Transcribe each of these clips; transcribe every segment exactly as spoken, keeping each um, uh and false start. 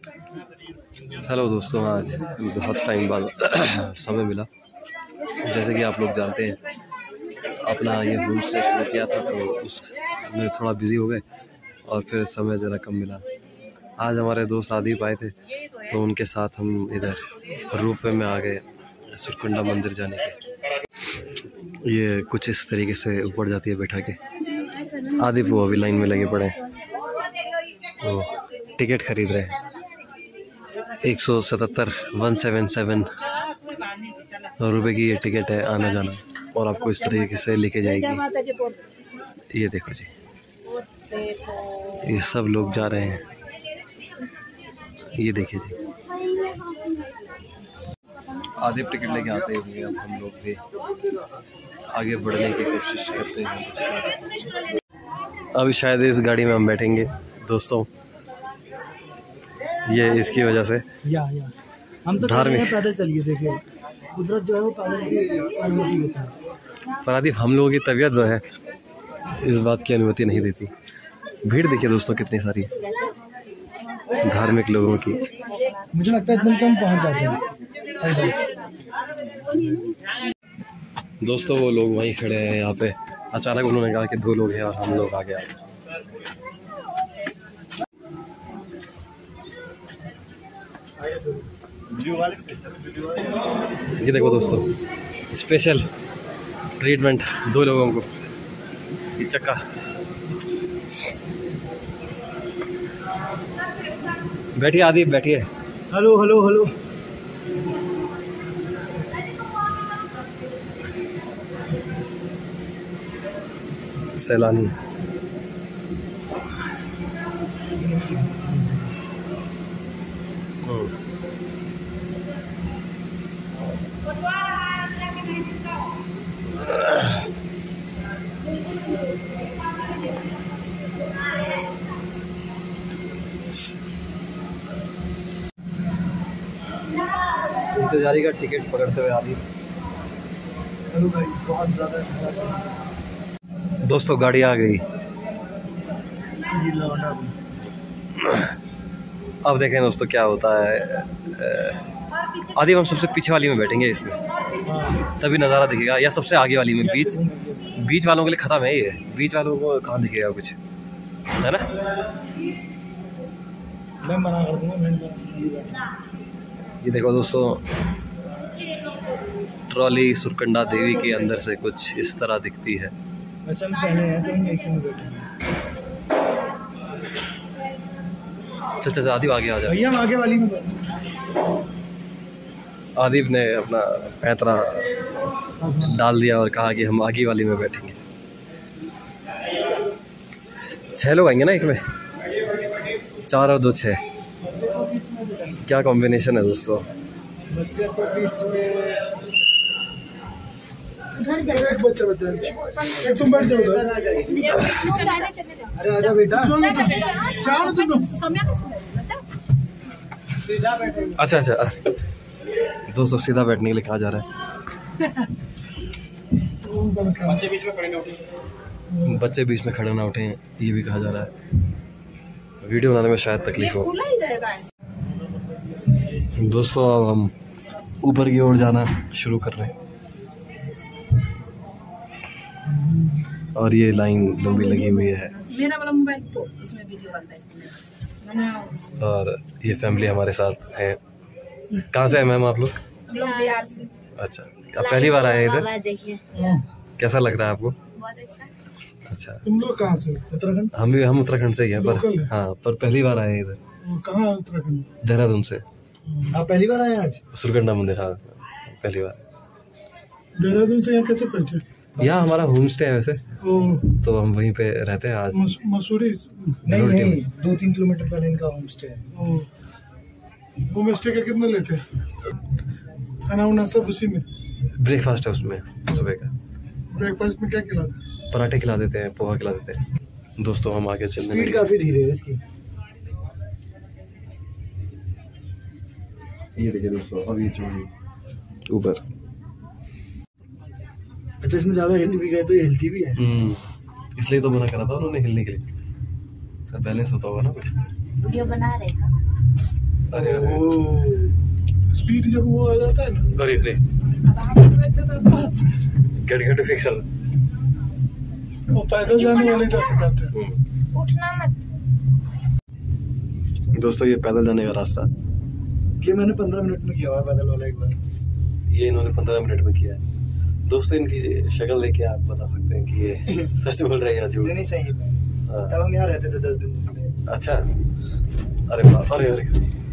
Hello दोस्तों, आज बहुत टाइम बाद समय मिला। जैसे कि आप लोग जानते हैं, अपना ये होम स्टे शुरू किया था तो उसमें थोड़ा बिजी हो गए और फिर समय ज़रा कम मिला। आज हमारे दोस्त आदिप आए थे तो उनके साथ हम इधर रोपवे में आ गए सुरकुंडा मंदिर जाने के। ये कुछ इस तरीके से ऊपर जाती है बैठा के। आदिप वो अभी लाइन में लगे पड़े हैं, तो टिकट खरीद रहे हैं। एक सौ सतहत्तर वन सेवन सेवन रुपये की ये टिकट है आना जाना, और आपको इस तरीके से लेके जाएगी। ये देखो जी, ये सब लोग जा रहे हैं। ये देखिए जी, आधे टिकट लेके आते हुए अब हम लोग भी आगे बढ़ने की कोशिश करते हैं। अभी शायद इस गाड़ी में हम बैठेंगे दोस्तों, ये इसकी वजह से या या हम तो धार्मिक पैदल चलिए। देखिए कुदरत जो है वो पैदल की अनुमति देता है, पर आदिप हम लोगों की तबीयत जो है इस बात की अनुमति नहीं देती। भीड़ देखिए दोस्तों कितनी सारी धार्मिक लोगों की। मुझे लगता है एकदम कम पहुंच जाते हैं दोस्तों। वो लोग वहीं खड़े हैं यहाँ पे, अचानक उन्होंने कहा कि दो लोग हैं और हम लोग आ गए। ये देखो दोस्तों, स्पेशल ट्रीटमेंट दो लोगों को। ये चक्का बैठिए आदिप, बैठिए। Hello hello hello. सैलानी इंतजारी का टिकट पकड़ते हुए आदि। बहुत ज़्यादा दोस्तों गाड़ी आ गई। अब देखें दोस्तों क्या होता है। आदि हम सबसे पीछे वाली में बैठेंगे इसमें, तभी नज़ारा दिखेगा, या सबसे आगे वाली में। बीच बीच वालों के लिए ख़त्म है ये, बीच वालों को कहाँ दिखेगा कुछ, है ना। मैं मना कर दूँगा। ये देखो दोस्तों, ट्रॉली सुरकंडा देवी के अंदर से कुछ इस तरह दिखती है। वैसे हम पहले हैं तो हम एक में बैठे हैं। अच्छा अच्छा, आदिप आगे आ जाए। भैया हम आगे वाली में बैठे। आदिप ने अपना पैतरा डाल दिया और कहा कि हम आगे वाली में बैठेंगे। छह लोग आएंगे ना एक में, चार और दो छः। क्या कॉम्बिनेशन है दोस्तों। बच्चे को बीच में एक बच्चा बच्चा है, तुम बैठ जाओ उधर। अरे आजा बेटा, जाओ तुम सीधा बैठो। अच्छा अच्छा दोस्तों, सीधा बैठने के लिए कहा जा रहा है। बच्चे बीच में खड़े ना उठे, बच्चे बीच में खड़े ना उठे, ये भी कहा जा रहा है। वीडियो बनाने में शायद तकलीफ हो। दोस्तों अब हम ऊपर की ओर जाना शुरू कर रहे हैं, और ये लाइन लंबी लगी हुई है। मेरा वाला मोबाइल तो उसमें वीडियो बनता है इसमें। और ये फैमिली हमारे साथ है। कहाँ से है मैम आप लोग? हम लोग बिहार से। अच्छा, आप पहली बार आए इधर? देखिए कैसा लग रहा है आपको? बहुत अच्छा। अच्छा, तुम लोग कहाँ से? उत्तराखंड। हम भी हम उत्तराखंड से ही हैं, पर हाँ पर पहली बार आए इधर। कहाँ उत्तराखंड? देहरादून से। आप पहली बार आए आज? सुरकंडा मंदिर, हाँ पहली बार। देहरादून से यहाँ कैसे पहुँचे? यहाँ हमारा होम स्टे है वैसे, तो हम वहीं पे रहते हैं आज। मसूरी? नहीं नहीं, दो तीन किलोमीटर पहले इनका होम स्टे है। होम स्टे का कितना लेते हैं? खाना वाना सब उसी में? ब्रेकफास्ट है उसमें सुबह का। ब्रेकफास्ट में क्या खिलाते हैं? पराठे खिला देते हैं, पोहा खिला देते हैं। दोस्तों हम आगे चलने स्पीड काफी धीरे है इसकी। ये देखिए दोस्तों, अब ये चढ़ी ऊपर। अच्छा, इसमें ज्यादा हिल भी गए तो ये हिलती भी है। इसलिए तो मना करा था उन्होंने हिलने के लिए। सर बैलेंस होता होगा ना कुछ। वीडियो बना रहे थे। अरे अरे स्पीड जब वो आ जाता है ना, अरे अरे गट गट भी कर वो पैदल जाने वाले इधर से जाते हैं। उठना मत। दोस्तों ये पैदल जाने का रास्ता, ये मैंने पंद्रह मिनट में किया हुआ है पैदल वाला एक बार। ये इन्होंने पंद्रह मिनट में किया है। दोस्तों इनकी शक्ल देख आप बता सकते हैं कि ये सच बोल रहे हैं या झूठ। नहीं सही है। तब हम यहाँ रहते थे दस दिन पहले। अच्छा, अरे बाप, अरे अरे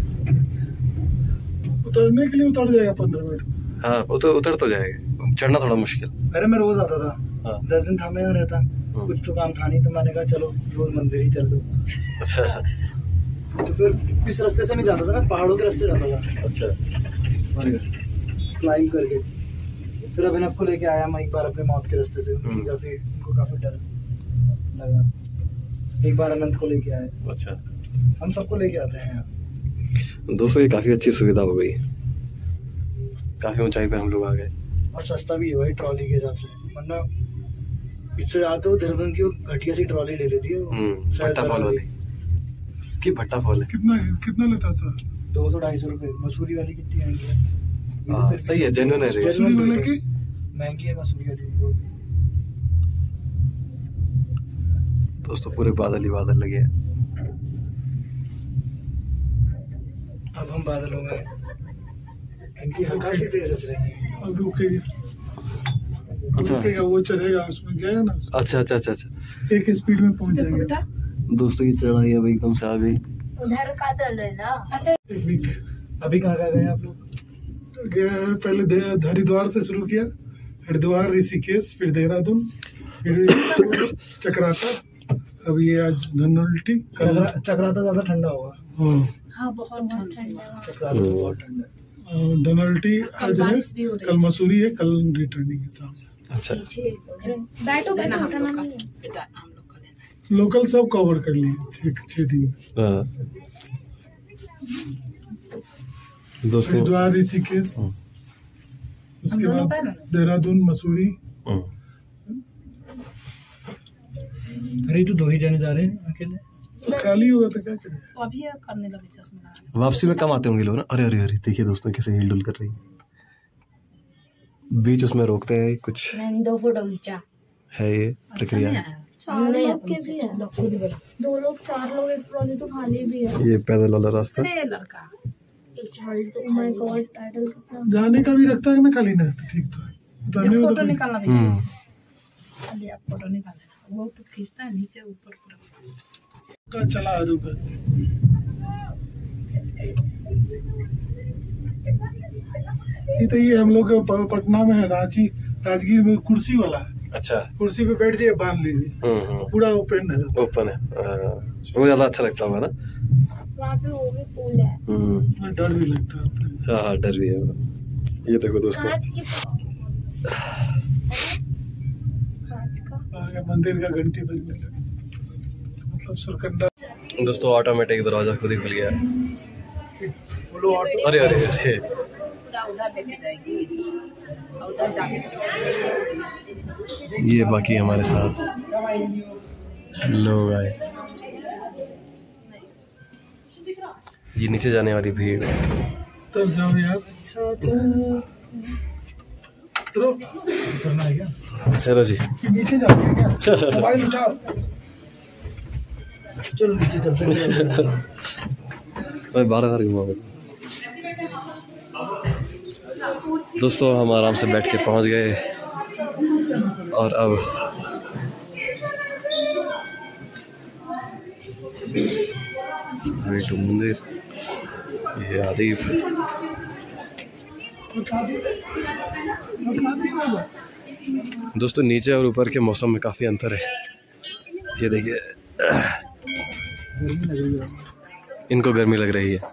उतरने के लिए उतर जाएगा पंद्रह मिनट। हाँ उतर उतर तो जाएगा, चढ़ना थोड़ा मुश्किल। अरे मैं रोज आता था। हाँ। दस दिन था मैं यहाँ रहता, कुछ तो काम था नहीं तो मैंने कहा चलो रोज मंदिर ही चल लो। अच्छा, तो फिर इस रास्ते से नहीं जाता था ना, पहाड़ों के रास्ते जाता था। अच्छा, क्लाइंब करके फिर अभिनव को लेके आया मैं एक बार अपने मौत के रास्ते से। काफी उनको काफी डर लगा। एक बार अनंत को लेके आए। अच्छा, हम सबको लेके आते हैं यहाँ। दोस्तों ये काफी अच्छी सुविधा हो गई, काफी ऊंचाई पे हम लोग आ गए और सस्ता भी है भाई ट्रॉली के हिसाब से, वरना इससे ज्यादा तो देहरादून की वो घटिया सी ट्रॉली ले लेती है। भट्टा फॉल वाली की भट्टा फॉल है। कितना कितना लेता सर? दो सौ ढाई सौ रुपए। मसूरी वाली कितनी महंगी है? हाँ, सही है, जेन्युइन है। मसूरी वाले की महंगी है मसूरी वाली। दोस्तों पूरे बादल ही बादल लगे हैं। अब हम बादल हो गए, इनकी हवा भी तेज हंस रही है। अब रुकेगी। अच्छा रुकेगा, वो चढ़ेगा उसमें गया ना। अच्छा अच्छा अच्छा अच्छा, एक स्पीड में पहुंच जाएगा। दोस्तों ये चढ़ाई अब एकदम से आ गई। उधर का दल है ना। अच्छा एक वीक। अभी कहाँ कहाँ गए आप लोग? गया है पहले हरिद्वार से शुरू किया, हरिद्वार, ऋषिकेश, फिर देहरादून, फिर चक्राता। अब ये आज धनोल्टी। चक्राता ज्यादा ठंडा होगा। हाँ बहुत ठंडा। चक्राता बहुत ठंडा। धनोल्टी आज है, कल मसूरी है, कल रिटर्निंग है शाम। अच्छा, बैठो बैठो, लोकल सब कवर कर लिए छह छह दिन। दोस्तों हरिद्वार, ऋषिकेश, उसके बाद देहरादून, मसूरी। अरे तो दो ही जने जा रहे हैं अकेले, खाली होगा तो क्या करें। वापसी करने लगे चश्मे लगा। वापसी में कम आते होंगे लोग ना। अरे अरे अरे देखिए दोस्तों कैसे हिल डुल कर रही है, बीच उसमें रोकते हैं कुछ। मैंने दो फोटो खींचा है ये प्रक्रिया। चार लोग के भी है, दो लोग चार लोग, एक ट्रॉली तो खाली भी है। ये पैदल वाला रास्ता। लड़का एक ट्रॉली तो माय गॉड टाइटल कितना। जाने का भी रखता है ना, खाली ना तो ठीक था। उतरने में फोटो निकालना भी है, खाली आप फोटो निकालना। वो तो खींचता है नीचे ऊपर पूरा का चला है ऊपर। ये तो ये हम लोग पटना में है, रांची राजगीर में कुर्सी वाला है। अच्छा, कुर्सी पे बैठ जाइए, बांध लीजिए, पूरा ओपन है। ओपन है, वो ज्यादा अच्छा लगता होगा ना। वहाँ पे वो भी पूल है। हम्म, डर भी लगता है। हाँ हाँ डर भी है। ये देखो दोस्तों, आगे मंदिर का घंटी बजने लगा, मतलब सुरकंडा। दोस्तों ऑटोमेटिक दरवाजा खुद ही खुल गया। फुलो ऑटो। अरे अरे अरे, उधर लेके जाएगी, उधर जाके ये बाकी हमारे साथ लोग आए। ये नीचे जाने वाली भीड़ है। तब जाओ यार। अच्छा उतरो, उतरना है क्या? चलो जी, नीचे जाओ क्या? मोबाइल उठाओ, चलो नीचे चलते हैं। मैं बारह बार घुमा। दोस्तों हम आराम से बैठ के पहुंच गए और अब तो मंदिर ये आदि। दोस्तों नीचे और ऊपर के मौसम में काफ़ी अंतर है। ये देखिए इनको गर्मी लग रही है।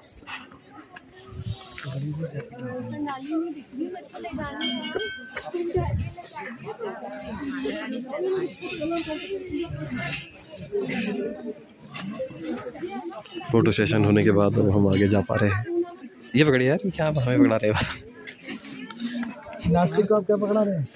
फोटो सेशन होने के बाद अब हम आगे जा पा रहे हैं। ये पकड़िए यार, क्या आप हमें पकड़ा रहे हो? नास्तिक को आप क्या पकड़ा रहे हैं?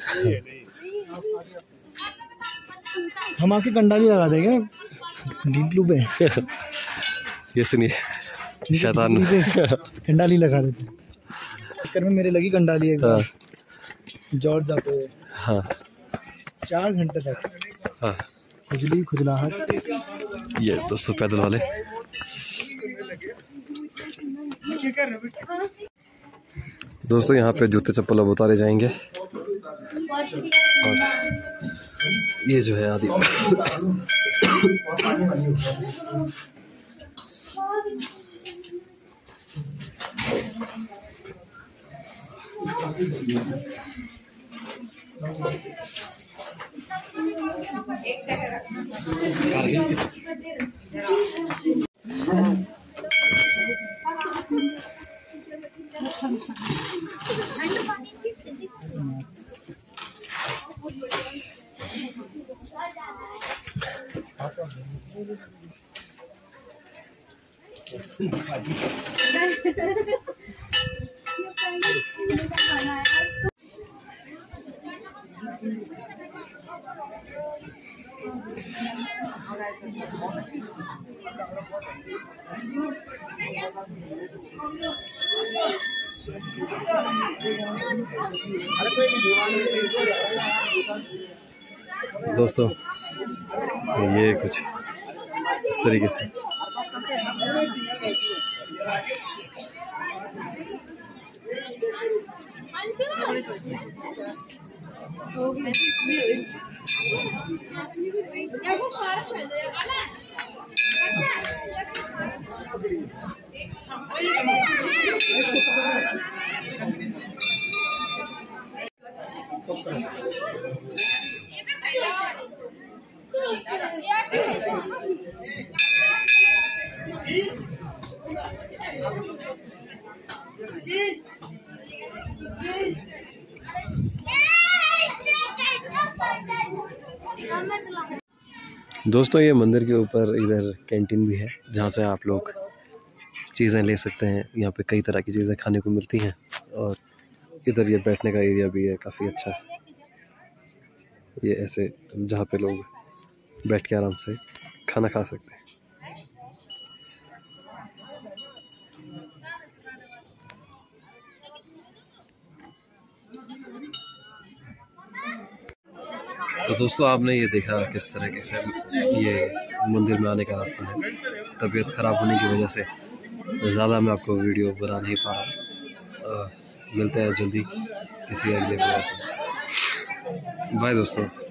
हम आपकी कंडा नहीं लगा देंगे डीप ब्लू पे। ये सुनिए, शैतान कंडाली लगा देते चक्कर में मेरे लगी कंडाली एक बार जॉर्ज जाते हुए हाँ चार घंटे तक हाँ खुजली खुजलाहट। ये दोस्तों पैदल वाले दोस्तों यहाँ पे जूते चप्पल अब उतारे जाएंगे और ये जो है आदि दोस्तों ये कुछ इस तरीके से दोस्तों ये मंदिर के ऊपर इधर कैंटीन भी है जहाँ से आप लोग चीज़ें ले सकते हैं। यहाँ पे कई तरह की चीज़ें खाने को मिलती हैं और इधर ये बैठने का एरिया भी है काफ़ी अच्छा। ये ऐसे जहाँ पे लोग बैठ के आराम से खाना खा सकते हैं। तो दोस्तों आपने ये देखा किस तरीके से ये मंदिर में आने का रास्ता है। तबीयत ख़राब होने की वजह से ज़्यादा मैं आपको वीडियो बना नहीं पा रहा। मिलते हैं जल्दी किसी अगले वीडियो में। बाय दोस्तों।